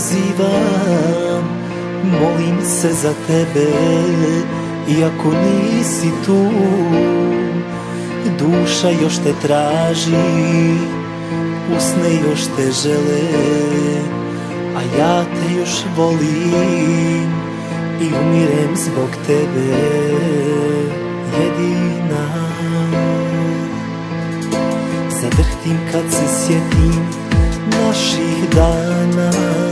dozivam, molim se za tebe, iako nisi tu. Duša još te traži, usne još te žele, a ja te još volim i umirem zbog tebe, jedina. Zadrhtim kad se sjetim naših dana,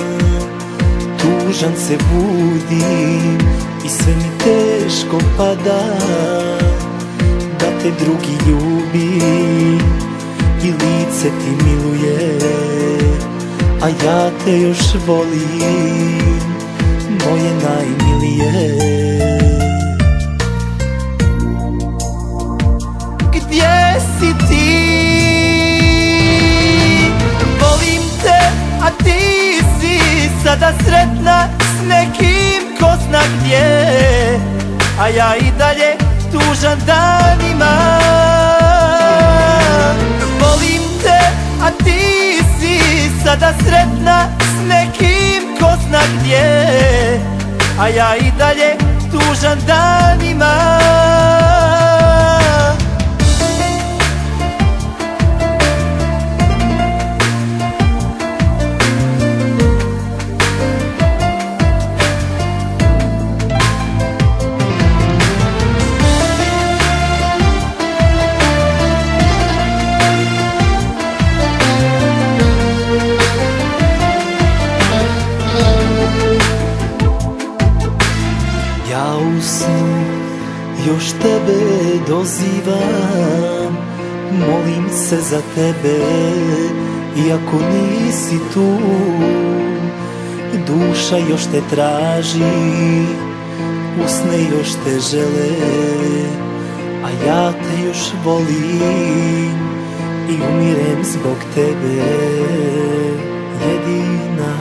tužan se budim i sve mi teško pada, da te drugi ljubi i lice ti miluje, a ja te još volim, moje najmilije. Gdje si ti? Volim te, a ti si sada sretna s nekim ko zna gdje, a ja i dalje tužan danima. Volim te, a ti si sada sretna s nekim ko zna gdje, a ja i dalje tužan danima. Ja u snu još tebe dozivam, molim se za tebe, iako nisi tu. Duša još te traži, usne još te žele, a ja te još volim i umirem zbog tebe, jedina.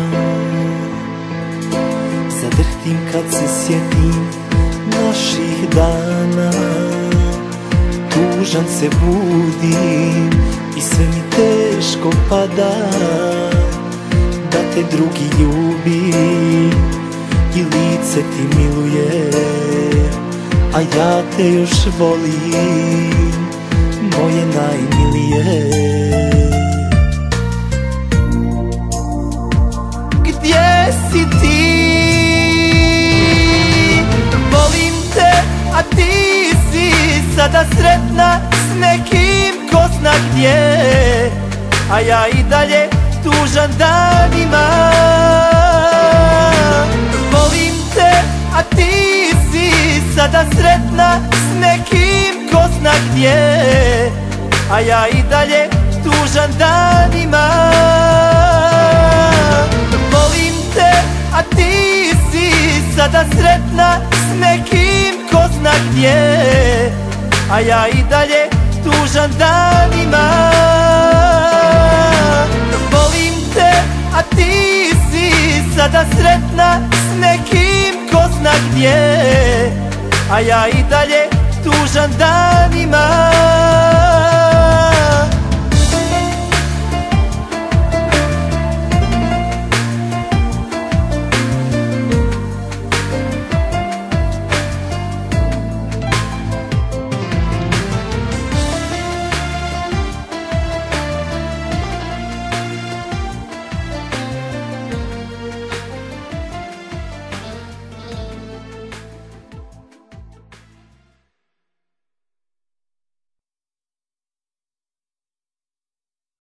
Zadrhtim kad se sjetim naših dana, tužan se budim i sve mi teško pada, da te drugi ljubi i lice ti miluje, a ja te još volim, moje najmilije. Gdje si ti? A ti si sada sretna s nekim ko zna gdje, a ja i dalje tužan danima. Volim te, a ti si sada sretna s nekim ko zna gdje, a ja i dalje tužan danima. Volim te, a ti si sada sretna s nekim ko zna gdje, a ja i dalje tužan danima. Volim te, a ti si sada sretna s nekim ko zna gdje, a ja i dalje tužan danima.